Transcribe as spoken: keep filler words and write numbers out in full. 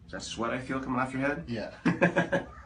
Is that sweat I feel coming off your head? Yeah.